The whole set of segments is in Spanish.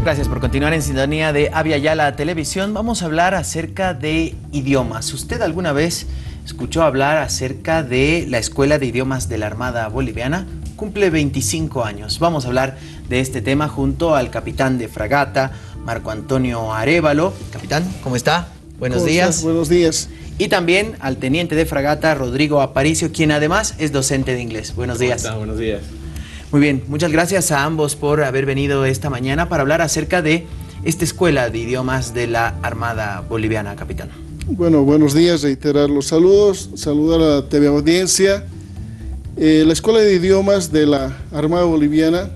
Gracias por continuar en sintonía de Avia Yala Televisión. Vamos a hablar acerca de idiomas. ¿Usted alguna vez escuchó hablar acerca de la Escuela de Idiomas de la Armada Boliviana? Cumple 25 años. Vamos a hablar de este tema junto al capitán de fragata, Marco Antonio Arévalo. Capitán, ¿cómo está? Buenos días. Buenos días. Y también al teniente de fragata, Rodrigo Aparicio, quien además es docente de inglés. Buenos días. ¿Cómo está? Buenos días. Muy bien, muchas gracias a ambos por haber venido esta mañana para hablar acerca de esta Escuela de Idiomas de la Armada Boliviana, capitán. Bueno, buenos días, reiterar los saludos, saludar a la TV Audiencia. La Escuela de Idiomas de la Armada Boliviana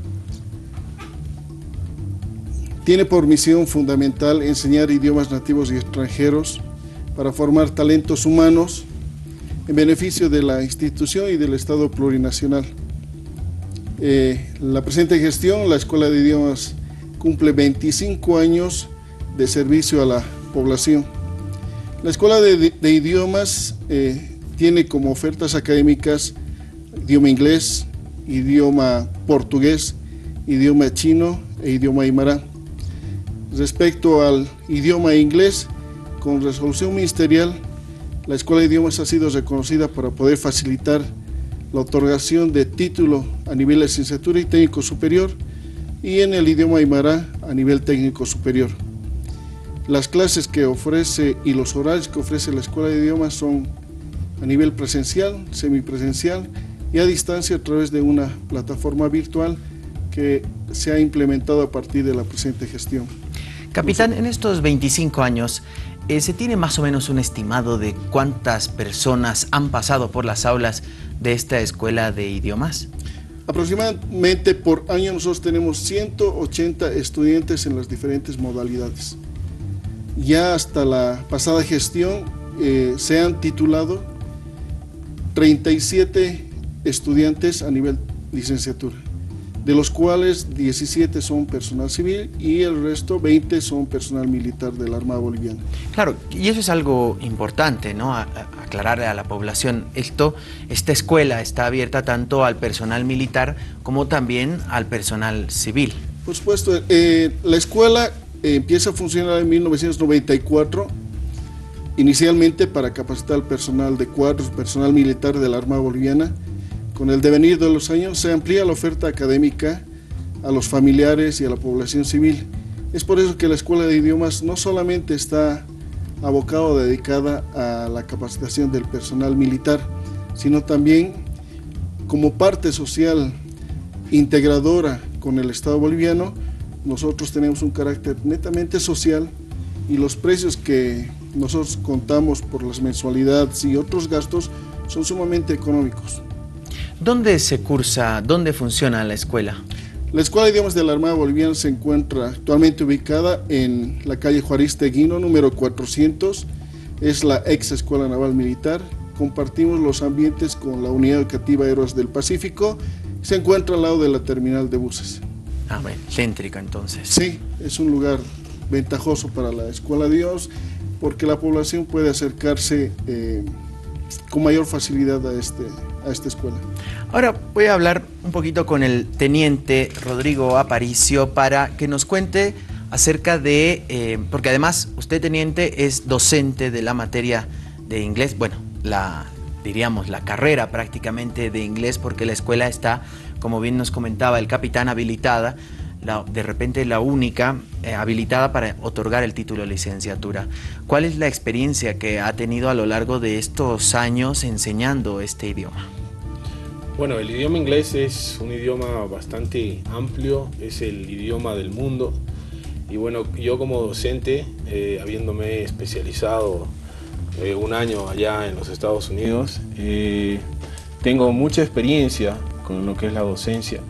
tiene por misión fundamental enseñar idiomas nativos y extranjeros para formar talentos humanos en beneficio de la institución y del Estado plurinacional. La presente gestión, la Escuela de Idiomas cumple 25 años de servicio a la población. La Escuela de Idiomas tiene como ofertas académicas idioma inglés, idioma portugués, idioma chino e idioma aymara. Respecto al idioma inglés, con resolución ministerial, la Escuela de Idiomas ha sido reconocida para poder facilitar la otorgación de título a nivel de licenciatura y técnico superior, y en el idioma aymara a nivel técnico superior. Las clases que ofrece y los horarios que ofrece la Escuela de Idiomas son a nivel presencial, semipresencial y a distancia a través de una plataforma virtual que se ha implementado a partir de la presente gestión. Capitán, en estos 25 años, ¿se tiene más o menos un estimado de cuántas personas han pasado por las aulas de esta Escuela de Idiomas? Aproximadamente por año nosotros tenemos 180 estudiantes en las diferentes modalidades. Ya hasta la pasada gestión se han titulado 37 estudiantes a nivel licenciatura, de los cuales 17 son personal civil y el resto 20 son personal militar de la Armada Boliviana. Claro, y eso es algo importante, ¿no? Aclararle a la población. Esta escuela está abierta tanto al personal militar como también al personal civil. Por supuesto, la escuela empieza a funcionar en 1994, inicialmente para capacitar al personal de cuadros, personal militar de la Armada Boliviana. Con el devenir de los años se amplía la oferta académica a los familiares y a la población civil. Es por eso que la Escuela de Idiomas no solamente está abocada o dedicada a la capacitación del personal militar, sino también como parte social integradora con el Estado boliviano. Nosotros tenemos un carácter netamente social y los precios que nosotros contamos por las mensualidades y otros gastos son sumamente económicos. ¿Dónde se cursa, dónde funciona la escuela? La Escuela de Idiomas de la Armada Boliviana se encuentra actualmente ubicada en la calle Juaristeguino, número 400. Es la ex Escuela Naval Militar. Compartimos los ambientes con la Unidad Educativa Héroes del Pacífico. Se encuentra al lado de la terminal de buses. Ah, bueno, céntrica entonces. Sí, es un lugar ventajoso para la Escuela de Idiomas porque la población puede acercarse con mayor facilidad a esta escuela. Ahora voy a hablar un poquito con el teniente Rodrigo Aparicio para que nos cuente acerca de, porque además usted, teniente, es docente de la materia de inglés, bueno, diríamos la carrera prácticamente de inglés, porque la escuela está, como bien nos comentaba el capitán, habilitada, de repente la única habilitada para otorgar el título de licenciatura. ¿Cuál es la experiencia que ha tenido a lo largo de estos años enseñando este idioma? Bueno, el idioma inglés es un idioma bastante amplio, es el idioma del mundo. Y bueno, yo como docente, habiéndome especializado un año allá en los Estados Unidos, tengo mucha experiencia con lo que es la docencia.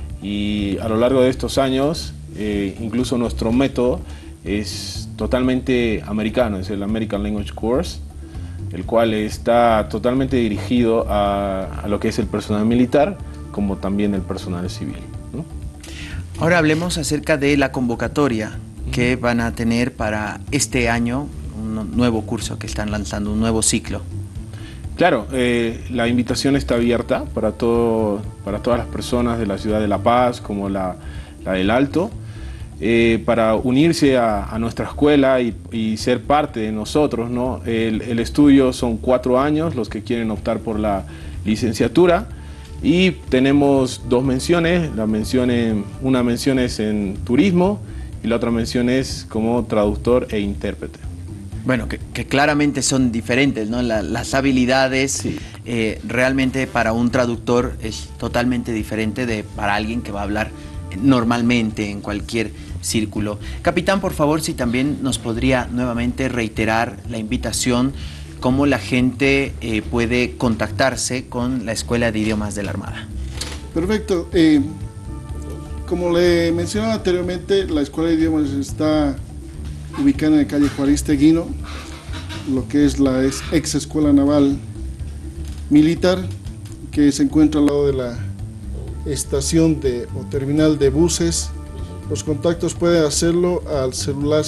Y a lo largo de estos años, incluso nuestro método es totalmente americano, es el American Language Course, el cual está totalmente dirigido a lo que es el personal militar, como también el personal civil, ¿no? Ahora hablemos acerca de la convocatoria que van a tener para este año, un nuevo curso que están lanzando, un nuevo ciclo. Claro, la invitación está abierta para todas las personas de la ciudad de La Paz, como la del Alto. para unirse a nuestra escuela y ser parte de nosotros, ¿no? El estudio son 4 años, los que quieren optar por la licenciatura, y tenemos 2 menciones. Una mención es en turismo y la otra mención es como traductor e intérprete. Bueno, que claramente son diferentes, ¿no? Las habilidades, sí. Realmente para un traductor es totalmente diferente para alguien que va a hablar normalmente en cualquier círculo. Capitán, por favor, si también nos podría nuevamente reiterar la invitación, cómo la gente puede contactarse con la Escuela de Idiomas de la Armada. Perfecto. Como le mencionaba anteriormente, la Escuela de Idiomas está ubicada en la calle Juaristeguino, lo que es la ex Escuela Naval Militar, que se encuentra al lado de la estación o terminal de buses. Los contactos pueden hacerlo al celular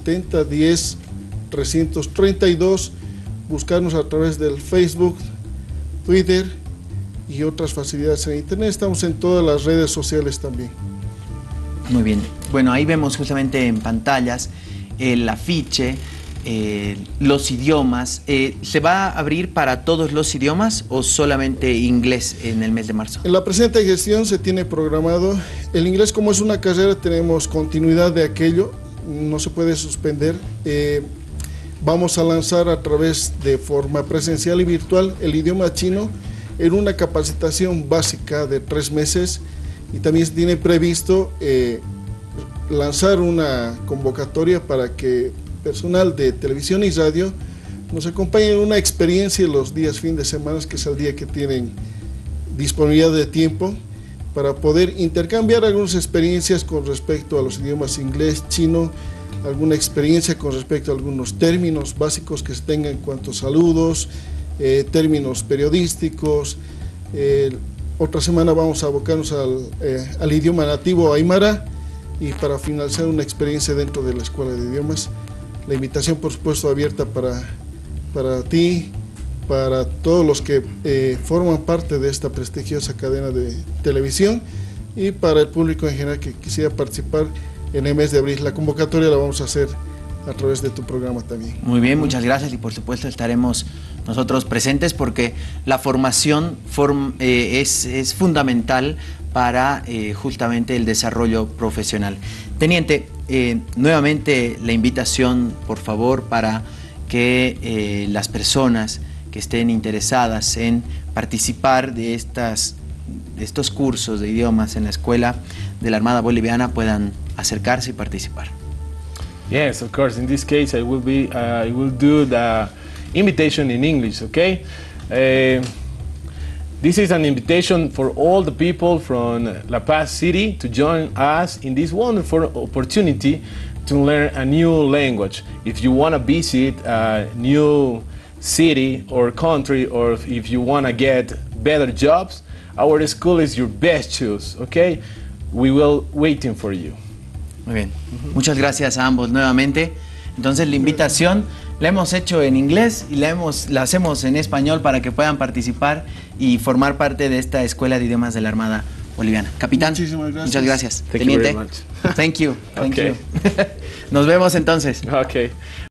670-10-332, buscarnos a través del Facebook, Twitter y otras facilidades en Internet. Estamos en todas las redes sociales también. Muy bien. Bueno, ahí vemos justamente en pantallas el afiche, los idiomas. ¿Se va a abrir para todos los idiomas o solamente inglés en el mes de marzo? En la presente gestión se tiene programado el inglés. Como es una carrera, tenemos continuidad de aquello, no se puede suspender. Vamos a lanzar a través de forma presencial y virtual el idioma chino en una capacitación básica de 3 meses, y también se tiene previsto lanzar una convocatoria para que personal de televisión y radio nos acompañe en una experiencia los días fin de semana, que es el día que tienen disponibilidad de tiempo, para poder intercambiar algunas experiencias con respecto a los idiomas inglés, chino, alguna experiencia con respecto a algunos términos básicos que se tengan en cuanto a saludos, términos periodísticos. Otra semana vamos a abocarnos al idioma nativo aymara, y para finalizar una experiencia dentro de la Escuela de Idiomas. La invitación, por supuesto, abierta para ti, para todos los que forman parte de esta prestigiosa cadena de televisión, y para el público en general que quisiera participar en el mes de abril. La convocatoria la vamos a hacer a través de tu programa también. Muy bien, muchas gracias, y por supuesto estaremos nosotros presentes, porque la formación es fundamental para justamente el desarrollo profesional. Teniente, nuevamente la invitación, por favor, para que las personas que estén interesadas en participar de estos cursos de idiomas en la Escuela de la Armada Boliviana puedan acercarse y participar. Yes, of course. In this case, I will do the invitation in English. Okay. This is an invitation for all the people from La Paz City to join us in this wonderful opportunity to learn a new language. If you want to visit a new city or country, or if you want to get better jobs, our school is your best choice, okay? We will waiting for you. Muy bien. Muchas gracias a ambos nuevamente. Entonces la invitación la hemos hecho en inglés y la hacemos en español para que puedan participar y formar parte de esta Escuela de Idiomas de la Armada Boliviana. Capitán, muchas gracias. Thank Teniente, you very much. thank you. Okay. Nos vemos entonces. Okay.